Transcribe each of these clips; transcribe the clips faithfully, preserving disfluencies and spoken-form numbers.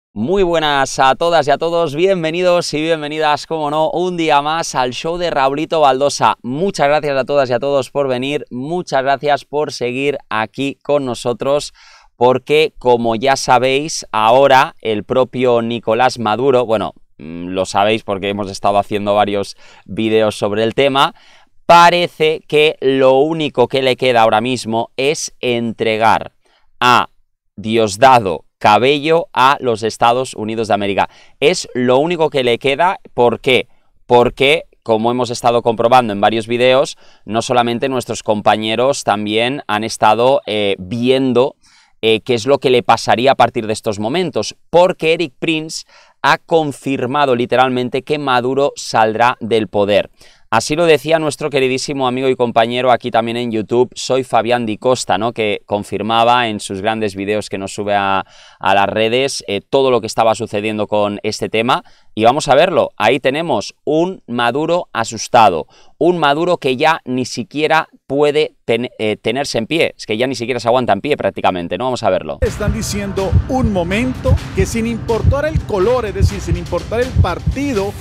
Muy buenas a todas y a todos, bienvenidos y bienvenidas, como no, un día más al show de Raulito Baldosa. Muchas gracias a todas y a todos por venir, muchas gracias por seguir aquí con nosotros, porque como ya sabéis, ahora el propio Nicolás Maduro, bueno, lo sabéis porque hemos estado haciendo varios vídeos sobre el tema, parece que lo único que le queda ahora mismo es entregar a Diosdado Cabello a los Estados Unidos de América. Es lo único que le queda. ¿Por qué? Porque, como hemos estado comprobando en varios vídeos, no solamente nuestros compañeros también han estado eh, viendo eh, qué es lo que le pasaría a partir de estos momentos, porque Eric Prince ha confirmado literalmente que Maduro saldrá del poder. Así lo decía nuestro queridísimo amigo y compañero aquí también en YouTube, Soy Fabián Di Costa, ¿no? Que confirmaba en sus grandes vídeos que nos sube a, a las redes eh, todo lo que estaba sucediendo con este tema. Y vamos a verlo, ahí tenemos un Maduro asustado, un Maduro que ya ni siquiera puede ten, eh, tenerse en pie, es que ya ni siquiera se aguanta en pie prácticamente, ¿no? Vamos a verlo. Están diciendo un momento que sin importar el color, es decir, sin importar el partido,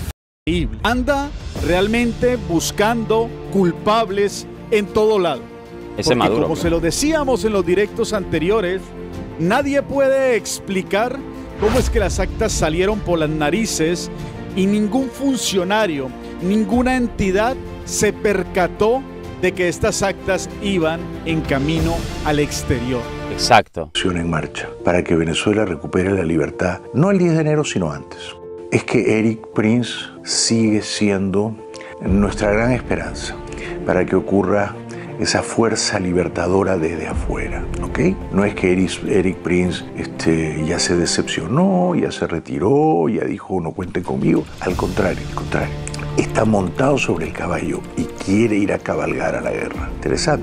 anda realmente buscando culpables en todo lado. Ese Porque Maduro, como claro. se lo decíamos en los directos anteriores, nadie puede explicar cómo es que las actas salieron por las narices y ningún funcionario, ninguna entidad se percató de que estas actas iban en camino al exterior. Exacto. En marcha para que Venezuela recupere la libertad, no el diez de enero, sino antes. Es que Eric Prince sigue siendo nuestra gran esperanza para que ocurra esa fuerza libertadora desde afuera, ¿ok? No es que Eric, Eric Prince este, ya se decepcionó, ya se retiró, ya dijo no cuenten conmigo. Al contrario, al contrario. Está montado sobre el caballo y quiere ir a cabalgar a la guerra. Interesante.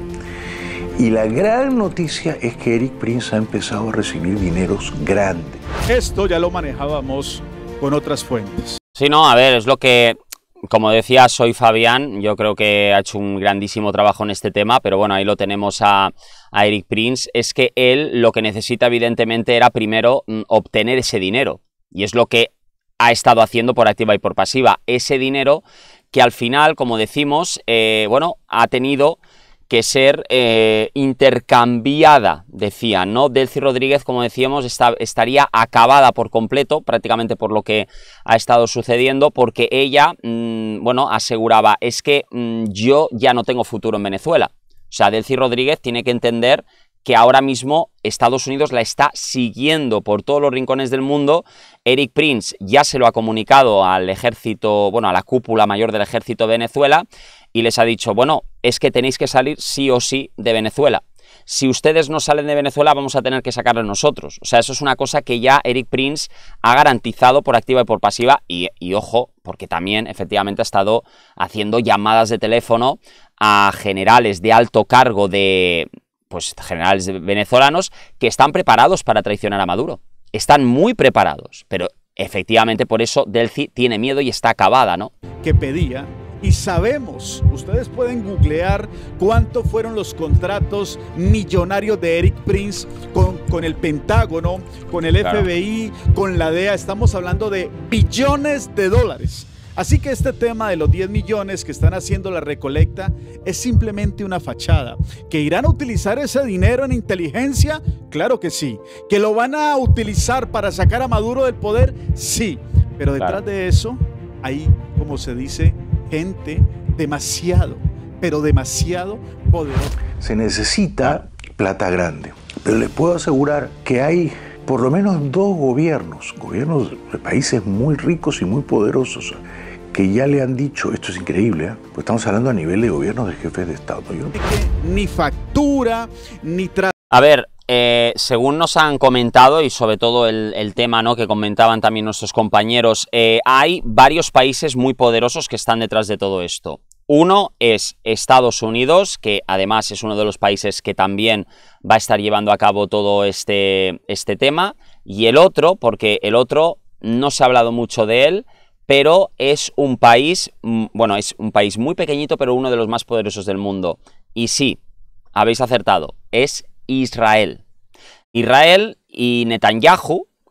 Y la gran noticia es que Eric Prince ha empezado a recibir dineros grandes. Esto ya lo manejábamos con otras fuentes. Sí, no, a ver, es lo que, como decía, Soy Fabián, yo creo que ha hecho un grandísimo trabajo en este tema, pero bueno, ahí lo tenemos a, a Eric Prince. Es que él lo que necesita evidentemente era primero mm, obtener ese dinero, y es lo que ha estado haciendo por activa y por pasiva, ese dinero que al final, como decimos, eh, bueno, ha tenido que ser eh, intercambiada, decía, ¿no? Delcy Rodríguez, como decíamos, está, estaría acabada por completo, prácticamente por lo que ha estado sucediendo, porque ella, mmm, bueno, aseguraba, es que mmm, yo ya no tengo futuro en Venezuela. O sea, Delcy Rodríguez tiene que entender que ahora mismo Estados Unidos la está siguiendo por todos los rincones del mundo. Eric Prince ya se lo ha comunicado al ejército, bueno, a la cúpula mayor del ejército de Venezuela, y les ha dicho, bueno, es que tenéis que salir sí o sí de Venezuela. Si ustedes no salen de Venezuela, vamos a tener que sacarlo nosotros. O sea, eso es una cosa que ya Eric Prince ha garantizado por activa y por pasiva, y, y ojo, porque también efectivamente ha estado haciendo llamadas de teléfono a generales de alto cargo de, pues, generales venezolanos que están preparados para traicionar a Maduro. Están muy preparados, pero efectivamente por eso Delcy tiene miedo y está acabada, ¿no? Que pedía. Y sabemos, ustedes pueden googlear cuánto fueron los contratos millonarios de Eric Prince con, con el Pentágono, con el Claro. F B I, con la D E A. Estamos hablando de billones de dólares. Así que este tema de los diez millones que están haciendo la recolecta es simplemente una fachada. ¿Que irán a utilizar ese dinero en inteligencia? Claro que sí. ¿Que lo van a utilizar para sacar a Maduro del poder? Sí. Pero detrás Claro. de eso hay, como se dice, gente demasiado, pero demasiado poderosa. Se necesita plata grande, pero les puedo asegurar que hay por lo menos dos gobiernos, gobiernos de países muy ricos y muy poderosos, que ya le han dicho, esto es increíble, ¿eh? Pues estamos hablando a nivel de gobiernos de jefes de Estado. Yo no... Ni factura, ni tra... A ver, eh, según nos han comentado, y sobre todo el, el tema, ¿no?, que comentaban también nuestros compañeros, eh, hay varios países muy poderosos que están detrás de todo esto. Uno es Estados Unidos, que además es uno de los países que también va a estar llevando a cabo todo este, este tema, y el otro, porque el otro no se ha hablado mucho de él, pero es un país, bueno, es un país muy pequeñito, pero uno de los más poderosos del mundo. Y sí, habéis acertado, es Israel. Israel y Netanyahu,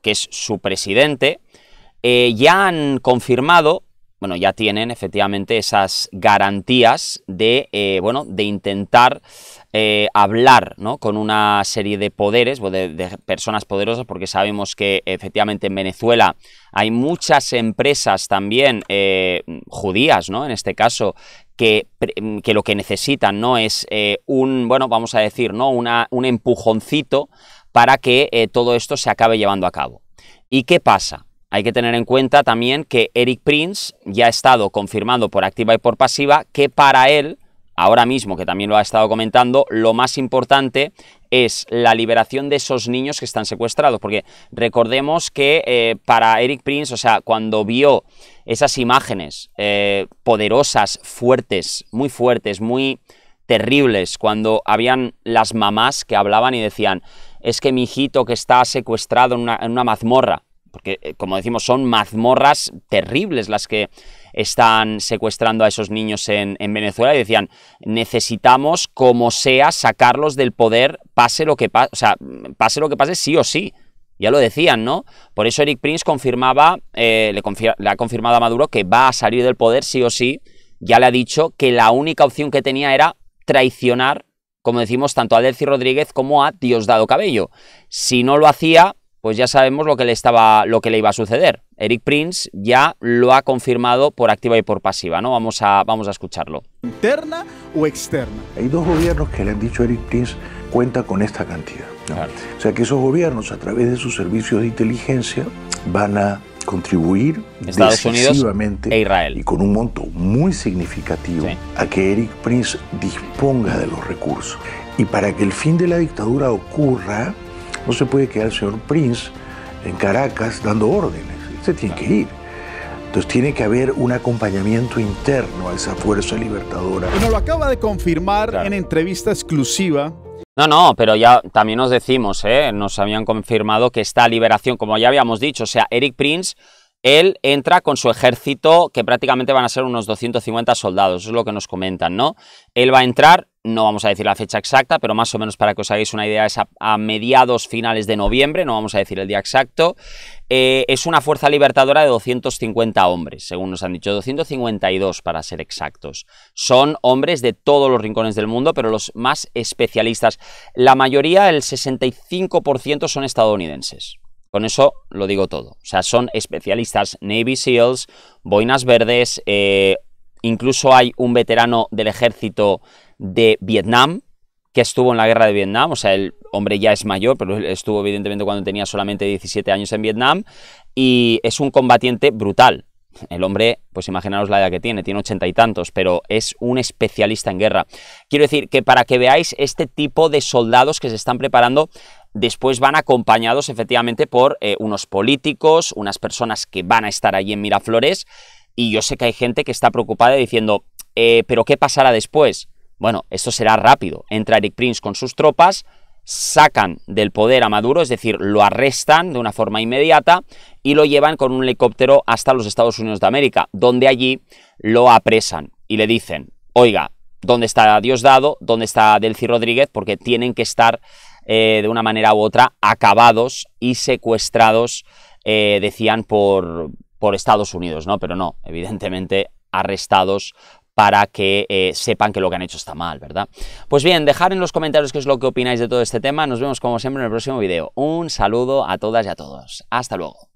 que es su presidente, eh, ya han confirmado, bueno, ya tienen efectivamente esas garantías de, eh, bueno, de intentar eh, hablar, ¿no?, con una serie de poderes, de, de personas poderosas, porque sabemos que efectivamente en Venezuela hay muchas empresas también eh, judías, ¿no?, en este caso, que, que lo que necesitan, ¿no?, es eh, un, bueno, vamos a decir, ¿no?, una, un empujoncito para que eh, todo esto se acabe llevando a cabo. ¿Y qué pasa? Hay que tener en cuenta también que Erik Prince ya ha estado confirmando por activa y por pasiva que para él, ahora mismo, que también lo ha estado comentando, lo más importante es la liberación de esos niños que están secuestrados, porque recordemos que eh, para Erik Prince, o sea, cuando vio esas imágenes eh, poderosas, fuertes, muy fuertes, muy terribles, cuando habían las mamás que hablaban y decían, es que mi hijito que está secuestrado en una, en una mazmorra, porque, como decimos, son mazmorras terribles las que están secuestrando a esos niños en, en Venezuela, y decían, necesitamos, como sea, sacarlos del poder, pase lo que pase, o sea, pase lo que pase, sí o sí. Ya lo decían, ¿no? Por eso Erik Prince confirmaba, eh, le, confir le ha confirmado a Maduro que va a salir del poder sí o sí. Ya le ha dicho que la única opción que tenía era traicionar, como decimos, tanto a Delcy Rodríguez como a Diosdado Cabello. Si no lo hacía, pues ya sabemos lo que le estaba, lo que le iba a suceder. Erik Prince ya lo ha confirmado por activa y por pasiva, ¿no? Vamos a, vamos a escucharlo. ¿Interna o externa? Hay dos gobiernos que le han dicho a Erik Prince, cuenta con esta cantidad, ¿no? Claro. O sea que esos gobiernos, a través de sus servicios de inteligencia, van a contribuir Estados decisivamente Unidos e Israel, y con un monto muy significativo, sí, a que Erik Prince disponga de los recursos. Y para que el fin de la dictadura ocurra, no se puede quedar el señor Prince en Caracas dando órdenes. Usted tiene que ir. Entonces tiene que haber un acompañamiento interno a esa fuerza libertadora. Y nos lo acaba de confirmar, claro, en entrevista exclusiva. No, no, pero ya también nos decimos, ¿eh? Nos habían confirmado que esta liberación, como ya habíamos dicho, o sea, Erik Prince, él entra con su ejército, que prácticamente van a ser unos doscientos cincuenta soldados, eso es lo que nos comentan, ¿no? Él va a entrar, no vamos a decir la fecha exacta, pero más o menos para que os hagáis una idea, es a, a mediados finales de noviembre, no vamos a decir el día exacto. Eh, es una fuerza libertadora de doscientos cincuenta hombres, según nos han dicho, doscientos cincuenta y dos para ser exactos. Son hombres de todos los rincones del mundo, pero los más especialistas. La mayoría, el sesenta y cinco por ciento, son estadounidenses. Con eso lo digo todo. O sea, son especialistas Navy SEALs, boinas verdes, eh, incluso hay un veterano del ejército de Vietnam que estuvo en la guerra de Vietnam, o sea, el hombre ya es mayor, pero él estuvo evidentemente cuando tenía solamente diecisiete años en Vietnam, y es un combatiente brutal. El hombre, pues imaginaros la edad que tiene, tiene ochenta y tantos, pero es un especialista en guerra. Quiero decir que para que veáis este tipo de soldados que se están preparando, después van acompañados efectivamente por eh, unos políticos, unas personas que van a estar allí en Miraflores, y yo sé que hay gente que está preocupada diciendo, eh, ¿pero qué pasará después? Bueno, esto será rápido. Entra Erik Prince con sus tropas, sacan del poder a Maduro, es decir, lo arrestan de una forma inmediata y lo llevan con un helicóptero hasta los Estados Unidos de América, donde allí lo apresan y le dicen, oiga, ¿dónde está Diosdado? ¿Dónde está Delcy Rodríguez? Porque tienen que estar eh, de una manera u otra acabados y secuestrados, eh, decían, por, por Estados Unidos, ¿no? Pero no, evidentemente arrestados para que eh, sepan que lo que han hecho está mal, ¿verdad? Pues bien, dejad en los comentarios qué es lo que opináis de todo este tema. Nos vemos como siempre en el próximo vídeo. Un saludo a todas y a todos. Hasta luego.